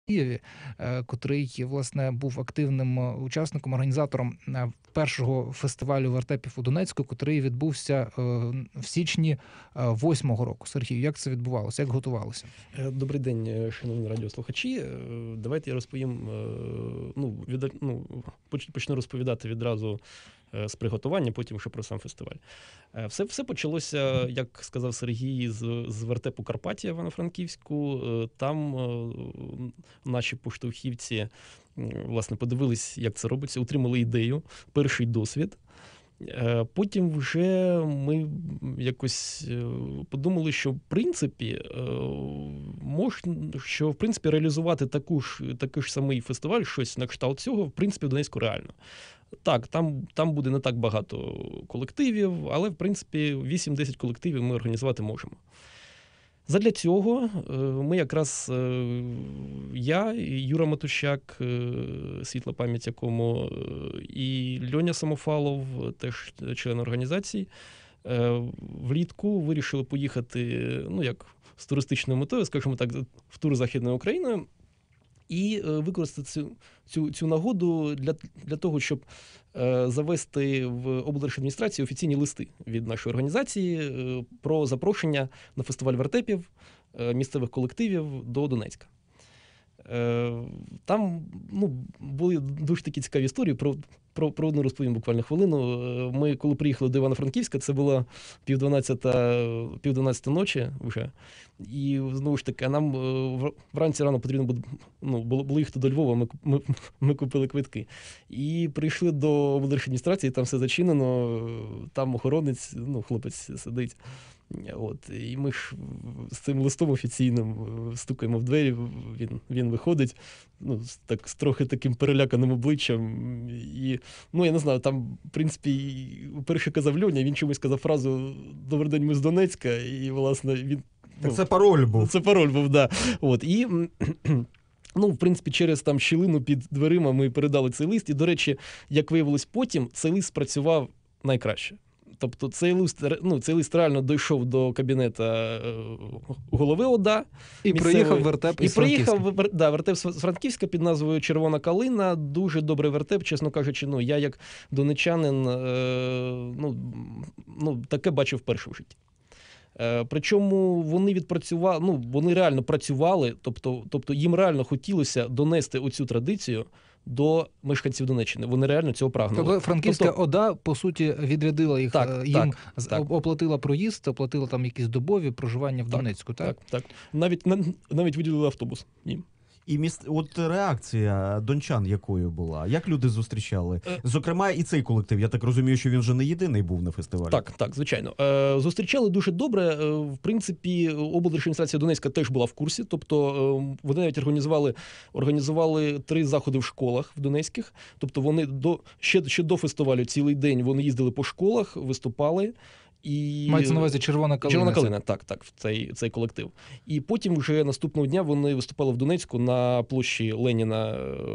Києві, котрий, власне, був активним учасником, організатором першого фестивалю вертепів у Донецьку, котрий відбувся в січні 8-го року. Сергію, як це відбувалося? Як готувалося? Добрий день, шановні радіослухачі. Давайте я розповім, почну розповідати відразу з приготування, потім вже про сам фестиваль. Все почалося, як сказав Сергій, з вертепу Карпаття в Івано-Франківську. Там наші поштовхівці, власне, подивились, як це робиться, отримали ідею, перший досвід. Потім вже ми якось подумали, що в принципі реалізувати такий ж самий фестиваль, щось на кшталт цього, в принципі, в Донецьку реально. Так, там буде не так багато колективів, але, в принципі, 8-10 колективів ми організувати можемо. Задля цього ми якраз, я, Юра Матущак, світла пам'ять якому, і Льоня Самофалов, теж член організації, влітку вирішили поїхати, з туристичною метою, скажімо так, в тур Західною Україною, і використати цю нагоду для того, щоб завести в облдержадміністрацію офіційні листи від нашої організації про запрошення на фестиваль вертепів місцевих колективів до Донецька. Там були дуже такі цікаві історії, про одну розповім буквально хвилину. Ми, коли приїхали до Івано-Франківська, це було 11:30 ночі вже, і, знову ж таки, нам вранці рано потрібно було їхати до Львова, ми купили квитки. І прийшли до облдержадміністрації, там все зачинено, там охоронець, хлопець сидить. І ми ж з цим листом офіційним стукаємо в двері, він виходить, з трохи таким переляканим обличчям. І, я не знаю, там, в принципі, перший казав Льоня, він чомусь казав фразу «Добрий день, ми з Донецька», і, власне, він... Це пароль був. Це пароль був, так. І... в принципі, через щілину під дверима ми передали цей лист, і, до речі, як виявилось потім, цей лист спрацював найкраще. Тобто цей лист реально дійшов до кабінету голови ОДА. І приїхав вертеп із Франківська. Вертеп з Франківська під назвою «Червона калина». Дуже добрий вертеп, чесно кажучи. Я як донечанин таке бачив вперше в житті. Причому вони реально працювали, тобто їм реально хотілося донести оцю традицію до мешканців Донеччини. Вони реально цього прагнули. Тобто Франківська ОДА, по суті, відрядила їх, їм оплатила проїзд, оплатила там якісь добові проживання в Донецьку, так? Так. Навіть виділили автобус їм. І от реакція дончан якою була? Як люди зустрічали? Зокрема, і цей колектив. Я так розумію, що він вже не єдиний був на фестивалі. Так, звичайно. Зустрічали дуже добре. В принципі, облдержадміністрація Донецька теж була в курсі. Тобто вони навіть організували 3 заходи в школах в Донецьких. Тобто вони ще до фестивалю цілий день вони їздили по школах, виступали. Мається на увазі «Червона калина». «Червона калина», так, цей колектив. І потім вже наступного дня вони виступали в Донецьку на площі Леніна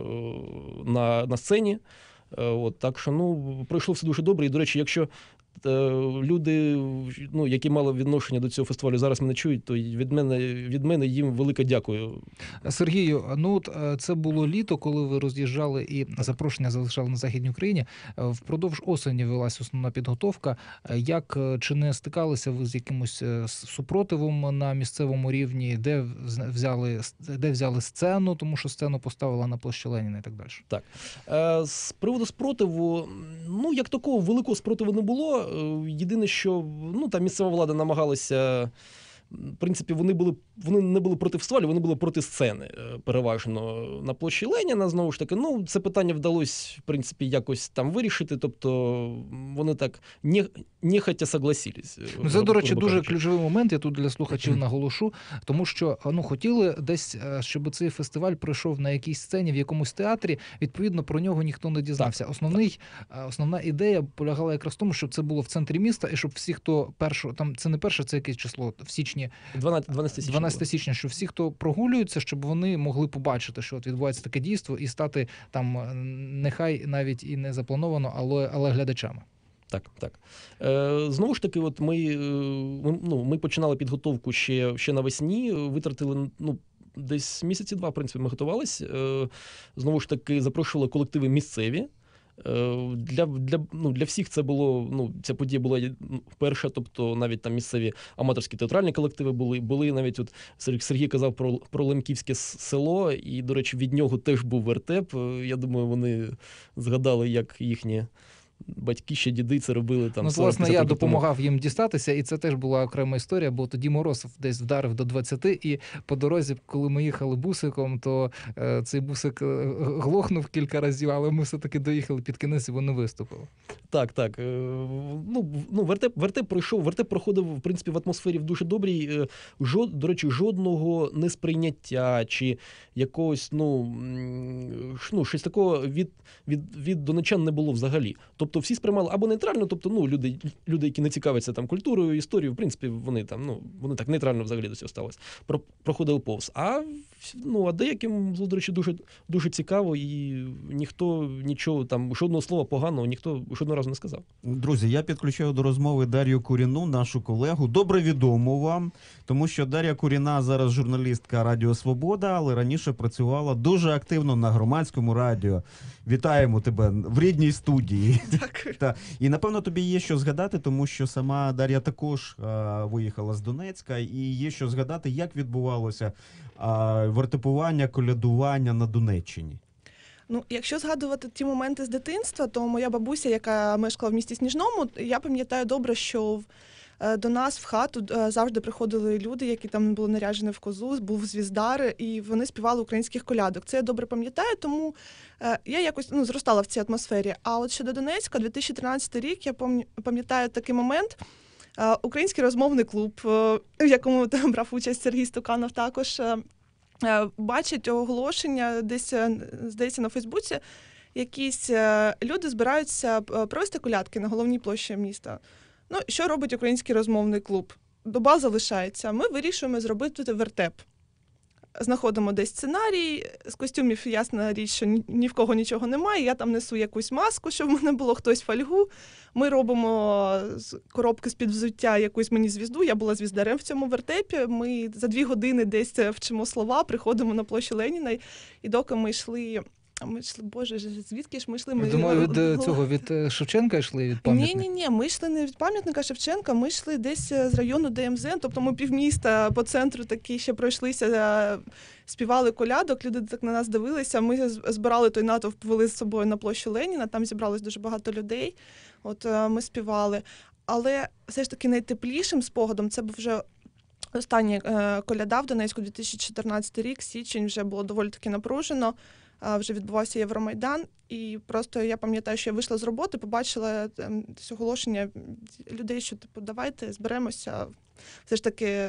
на сцені. Так що, пройшло все дуже добре. І, до речі, якщо люди, які мали відношення до цього фестивалю, зараз мене чують, то від мене їм велике дякую. Сергію, це було літо, коли ви роз'їжджали і запрошення залишали на Західній Україні. Впродовж осені велась основна підготовка. Чи не стикалися ви з якимось супротивом на місцевому рівні? Де взяли сцену, тому що сцену поставила на площі Леніна і так далі? Так. З приводу спротиву, як такого великого спротиву не було. Єдине, що там місцева влада намагалася, в принципі, вони не були проти фестивалю, вони були проти сцени переважно на площі Леніна, знову ж таки. Це питання вдалося, в принципі, якось там вирішити, тобто вони так нехотя согласились. Це, до речі, дуже ключовий момент, я тут для слухачів наголошу, тому що хотіли десь, щоб цей фестиваль пройшов на якійсь сцені, в якомусь театрі, відповідно, про нього ніхто не дізнався. Основна ідея полягала якраз в тому, щоб це було в центрі міста, і щоб всі, хто це не перше, це якесь число, в січні, 12 січня, що всі, хто прогулюються, щоб вони могли побачити, що відбувається таке дійство, і стати там, нехай навіть і не заплановано, але глядачами. Так. Знову ж таки, ми починали підготовку ще навесні, витратили десь місяці 2, в принципі, ми готувались. Знову ж таки, запрошували колективи місцеві. Для всіх це було, ця подія була перша, тобто навіть там місцеві аматорські театральні колективи були навіть от Сергій казав про Лемківське село, і, до речі, від нього теж був вертеп. Я думаю, вони згадали, як їхні батьки, ще діди це робили там. Власне, я допомагав їм дістатися, і це теж була окрема історія, бо тоді мороз десь вдарив до 20, і по дорозі, коли ми їхали бусиком, то цей бусик глохнув кілька разів, але ми все-таки доїхали під кінець, і вони виступили. Так. Вертеп проходив, в принципі, в атмосфері в дуже добрій. До речі, жодного несприйняття чи якогось, щось такого від донечан не було взагалі. Тобто всі сприймали або нейтрально, тобто, люди, які не цікавляться там культурою, історією, в принципі, вони так нейтрально взагалі до цього ставилися. Проходили повз. А деяким, до речі, дуже, дуже цікаво, і ніхто нічого там, жодного слова поганого, ніхто жодного разу не сказав. Друзі, я підключаю до розмови Дар'ю Куріну, нашу колегу. Добре відомо вам, тому що Дар'я Куріна зараз журналістка Радіо Свобода, але раніше працювала дуже активно на Громадському радіо. Вітаємо тебе в рідній студії. Дякую. І, напевно, тобі є що згадати, тому що сама Дар'я також виїхала з Донецька, і є що згадати, як відбувалося вертепування, колядування на Донеччині. Якщо згадувати ті моменти з дитинства, то моя бабуся, яка мешкала в місті Сніжному, я пам'ятаю добре, що до нас в хату завжди приходили люди, які там були наряджені в козу, був звіздар, і вони співали українських колядок. Це я добре пам'ятаю, тому я якось зростала в цій атмосфері. А от щодо Донецька, 2013 рік, я пам'ятаю такий момент. Український розмовний клуб, в якому брав участь Сергій Стуканов також, бачить оголошення десь, здається, на Фейсбуці, якісь люди збираються провести колядки на головній площі міста. Що робить Український розмовний клуб? Доба залишається. Ми вирішуємо зробити вертеп. Знаходимо десь сценарій, з костюмів ясна річ, що ні в кого нічого немає, я там несу якусь маску, щоб в мене було хтось фольгу. Ми робимо з коробки з-під взуття якусь мені звізду, я була звіздарем в цьому вертепі, ми за 2 години десь вчимо слова, приходимо на площу Леніна, і доки ми йшли, боже, звідки ж ми йшли? Думаю, від Шевченка йшли, від пам'ятника? Ні, ми йшли не від пам'ятника Шевченка, ми йшли десь з району ДМЗ, тобто ми півміста по центру такі ще пройшлися, співали колядок, люди так на нас дивилися, ми збирали той натовп, вели з собою на площу Леніна, там зібралось дуже багато людей, от ми співали. Але все ж таки найтеплішим спогадом це був вже останній коляда в Донецьку, 2014 рік, січень, вже було доволі таки напружено. Вже відбувався Євромайдан, і просто я пам'ятаю, що я вийшла з роботи, побачила оголошення людей, що давайте зберемося, все ж таки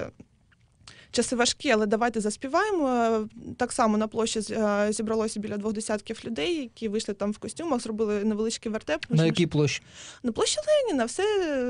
часи важкі, але давайте заспіваємо. Так само на площі зібралося біля 200 людей, які вийшли там в костюмах, зробили невеличкий вертеп. На якій площі? На площі Леніна, все...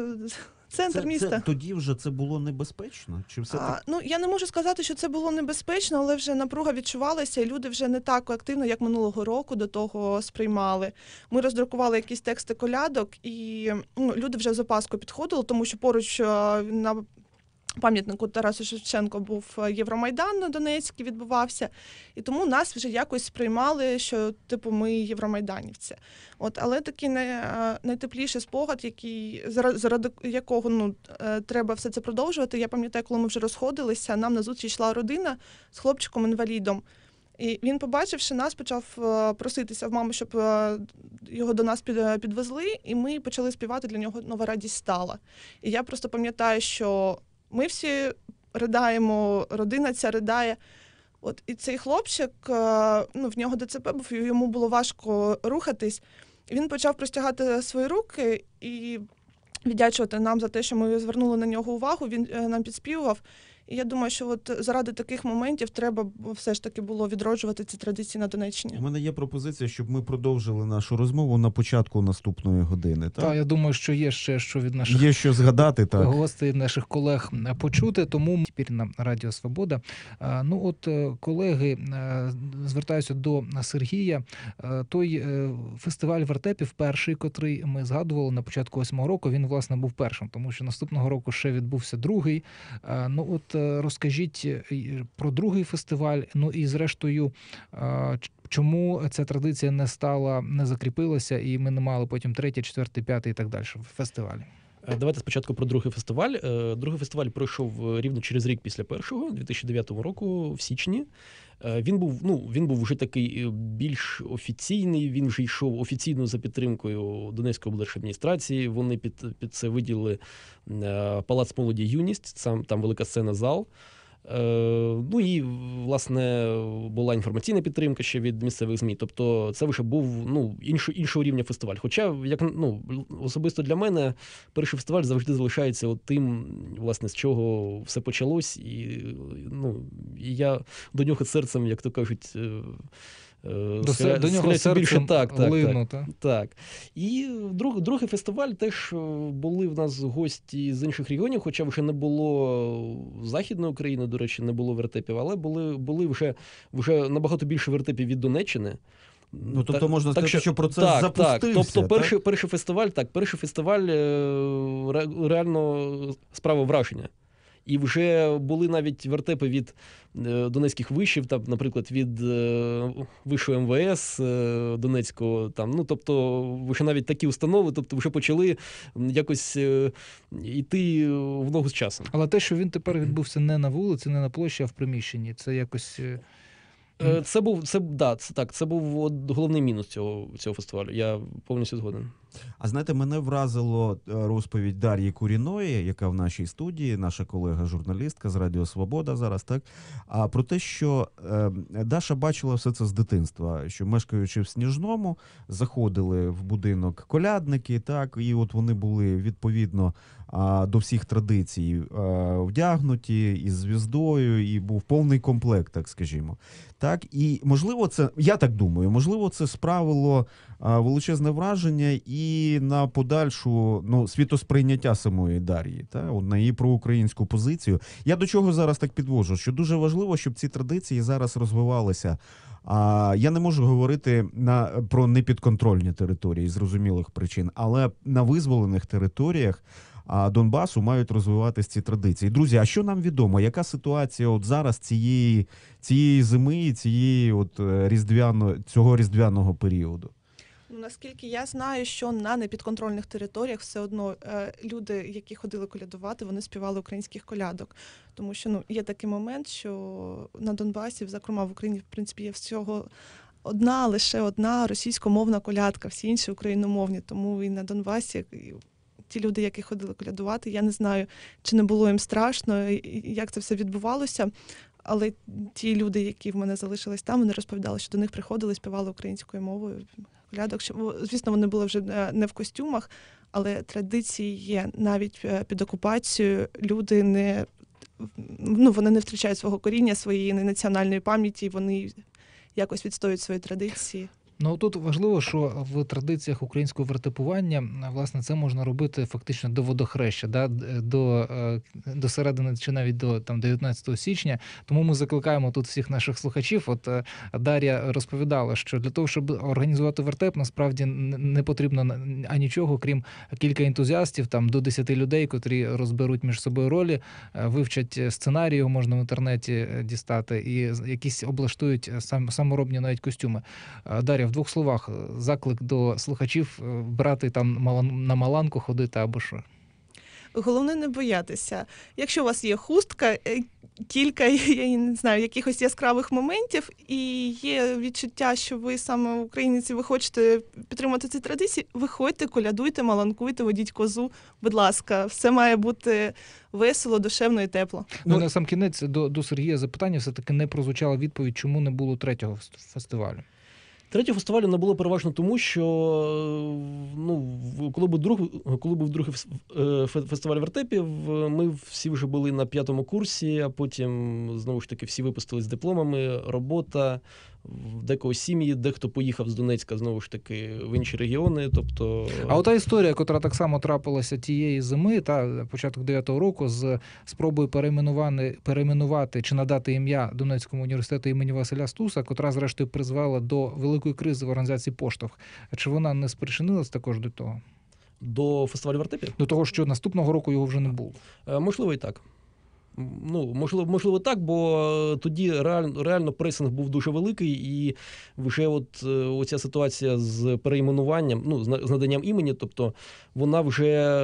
Центр міста. Тоді вже це було небезпечно? Чи все я не можу сказати, що це було небезпечно, але вже напруга відчувалася, і люди вже не так активно, як минулого року, до того сприймали. Ми роздрукували якісь тексти колядок, і люди вже з опаскою підходили, тому що поруч на пам'ятнику Тарасу Шевченку був Євромайдан на Донецький, відбувався, і тому нас вже якось сприймали, що ми євромайданівці. Але такий найтепліший спогад, заради якого треба все це продовжувати. Я пам'ятаю, коли ми вже розходилися, нам на зустріч йшла родина з хлопчиком-інвалідом. І він, побачивши нас, почав проситися в мами, щоб його до нас підвезли, і ми почали співати для нього «Нова радість стала». І я просто пам'ятаю, що ми всі ридаємо, родина ця ридає. І цей хлопчик, в нього ДЦП був, йому було важко рухатись. Він почав простягати свої руки і віддячувати нам за те, що ми звернули на нього увагу, він нам підспівував. І я думаю, що заради таких моментів треба все ж таки було відроджувати ці традиції на Донеччині. У мене є пропозиція, щоб ми продовжили нашу розмову на початку наступної години. Так, я думаю, що є ще що від наших є що згадати, так. Гостей, наших колег почути, тому тепер на Радіо Свобода. Колеги, звертаюся до Сергія. Той фестиваль вертепів перший, котрий ми згадували на початку 8-го року, він, власне, був першим, тому що наступного року ще відбувся другий. розкажіть про другий фестиваль, ну і зрештою, чому ця традиція не закріпилася, і ми не мали потім 3, 4, 5 і так далі фестивалі? Давайте спочатку про другий фестиваль. Другий фестиваль пройшов рівно через рік після першого, 2009 року, в січні. Він був вже такий більш офіційний, він вже йшов офіційно за підтримкою Донецької облдержадміністрації. Вони під це виділили Палац молоді «Юність», там велика сцена, зал. Ну і, власне, була інформаційна підтримка ще від місцевих ЗМІ. Тобто це вже був іншого рівня фестиваль. Хоча, особисто для мене, перший фестиваль завжди залишається тим, власне, з чого все почалось. І я до нього серцем, як то кажуть, до нього серцем лину. Так. І другий фестиваль теж були в нас гості з інших регіонів, хоча вже не було Західної України, до речі, не було вертепів, але були вже набагато більше вертепів від Донеччини. Тобто можна сказати, що процес запустився. Тобто перший фестиваль реально справив враження. І вже були навіть вертепи від донецьких вишів, наприклад, від вишу МВС Донецького. Тобто вже навіть такі установи, тобто вже почали якось йти в ногу з часом. Але те, що він тепер відбувся не на вулиці, не на площі, а в приміщенні, це якось... Це був головний мінус цього фестивалю. Я повністю згоден. А знаєте, мене вразило розповідь Дар'ї Куріної, яка в нашій студії, наша колега-журналістка з Радіо Свобода зараз, так? А про те, що Даша бачила все це з дитинства, що мешкаючи в Сніжному, заходили в будинок колядники, так, і от вони були відповідно до всіх традицій вдягнуті, із звіздою, і був повний комплект, так скажімо. Так, і можливо це, я так думаю, можливо це справило величезне враження і на подальшу світосприйняття самої Дар'ї, на її проукраїнську позицію. Я до чого зараз так підвожу, що дуже важливо, щоб ці традиції зараз розвивалися. Я не можу говорити про непідконтрольні території з зрозумілих причин, але на визволених територіях Донбасу мають розвиватися ці традиції. Друзі, а що нам відомо? Яка ситуація от зараз цієї зими, цього різдвяного періоду? Наскільки я знаю, що на непідконтрольних територіях все одно люди, які ходили колядувати, вони співали українських колядок. Тому що є такий момент, що на Донбасі, зокрема в Україні, в принципі, є всього лише одна російськомовна колядка, всі інші україномовні. Тому і на Донбасі ті люди, які ходили колядувати, я не знаю, чи не було їм страшно, як це все відбувалося. Але ті люди, які в мене залишились там, вони розповідали, що до них приходили, співали українською мовою колядок. Звісно, вони були вже не в костюмах, але традиції є. Навіть під окупацією люди вони не втрачають свого коріння, своєї національної пам'яті, вони якось відстоюють свої традиції. Тут важливо, що в традиціях українського вертепування, власне, це можна робити фактично до водохреща, до середини чи навіть до 19 січня. Тому ми закликаємо тут всіх наших слухачів. От Дар'я розповідала, що для того, щоб організувати вертеп, насправді не потрібно нічого, крім кілька ентузіастів, до 10 людей, котрі розберуть між собою ролі, вивчать сценарій, його можна в інтернеті дістати, і якісь облаштують саморобні навіть костюми. Дар'я, в двох словах, заклик до слухачів брати на маланку ходити або що? Головне не боятися. Якщо у вас є хустка, кілька, я не знаю, якихось яскравих моментів, і є відчуття, що ви саме українці, ви хочете підтримати ці традиції, виходьте, колядуйте, маланкуйте, водіть козу, будь ласка, все має бути весело, душевно і тепло. На сам кінець до Сергія запитання, все-таки не прозвучала відповідь, чому не було третього фестивалю. Третього фестивалю не було переважно тому, що коли був другий фестиваль вертепів, ми всі вже були на 5-му курсі, а потім, знову ж таки, всі випустились з дипломами, робота, в декого сім'ї, дехто поїхав з Донецька, знову ж таки, в інші регіони. А ота історія, котра так само трапилася тієї зими, початок 9-го року, з спробою перейменувати чи надати ім'я Донецькому університету імені Василя Стуса, котра, зрештою, призвела до великої кризи в організації «Поштовх». Чи вона не спричинилась також до того? До фестивалю вертепів? До того, що наступного року його вже не було? Можливо, і так. Ну, можливо так, бо тоді реально пресинг був дуже великий, і вже оця ситуація з перейменуванням, ну, з наданням імені, тобто вона вже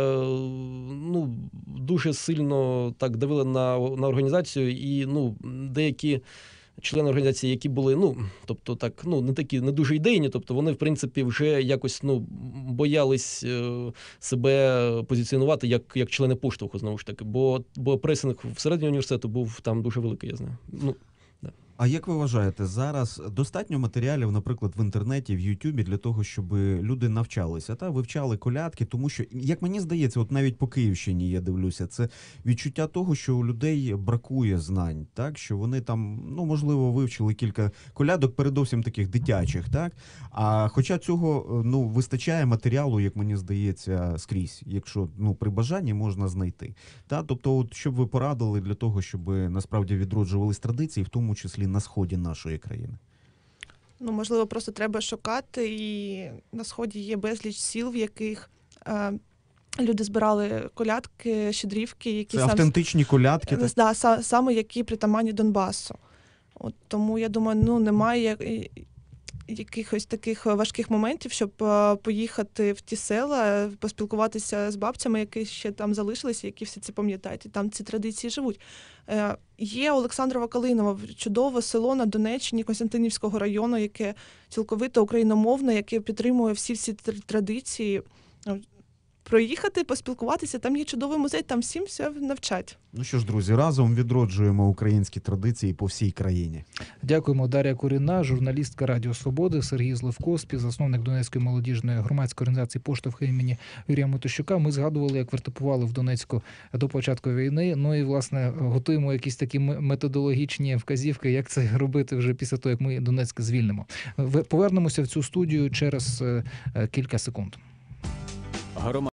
дуже сильно так давила на організацію, і деякі члени організації, які були, тобто так, не дуже ідейні, тобто вони, в принципі, вже якось, боялись себе позиціонувати як члени поштовху, знову ж таки, бо пресинг всередині університету був там дуже великий, я знаю. А як ви вважаєте, зараз достатньо матеріалів, наприклад, в інтернеті, в Ютубі для того, щоб люди навчалися, вивчали колядки? Тому що, як мені здається, от навіть по Київщині я дивлюся, це відчуття того, що у людей бракує знань, так? Що вони там, можливо, вивчили кілька колядок, передовсім таких дитячих, так? А хоча цього, вистачає матеріалу, як мені здається, скрізь, якщо, при бажанні можна знайти. Тобто, от, що б ви порадили для того, щоб насправді відроджувались традиції, в тому числі на сході нашої країни? Можливо, просто треба шукати, і на сході є безліч сіл, в яких люди збирали колядки, щедрівки, які це автентичні колядки? Саме які притаманні Донбасу. Тому, я думаю, немає якихось таких важких моментів, щоб поїхати в ті села, поспілкуватися з бабцями, які ще там залишилися, які всі це пам'ятають, і там ці традиції живуть. Є Олександрова Калинова, чудове село на Донеччині Костянтинівського району, яке цілковито україномовне, яке підтримує всі традиції. Проїхати, поспілкуватися, там є чудовий музей, там всім все навчать. Ну що ж, друзі, разом відроджуємо українські традиції по всій країні. Дякуємо. Дар'я Куріна, журналістка Радіо Свободи, Сергій Зливко, співзасновник Донецької молодіжної громадської організації «Поштовх» імені Юрія Матощука. Ми згадували, як вертепували в Донецьку до початку війни. Ну і, власне, готуємо якісь такі методологічні вказівки, як це робити вже після того, як ми Донецьк звільнимо. Повернемося в цю студію через кілька секунд.